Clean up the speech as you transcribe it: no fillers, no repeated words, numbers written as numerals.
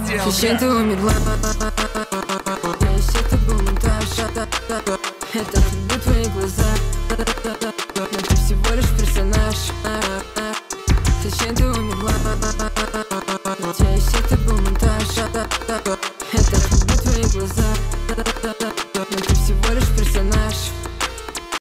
сделал, Зачем ты умерла? Если это был монтаж, это были твои глаза, но ты всего лишь персонаж. Зачем ты умерла? Надеюсь, это был монтаж, это были твои глаза.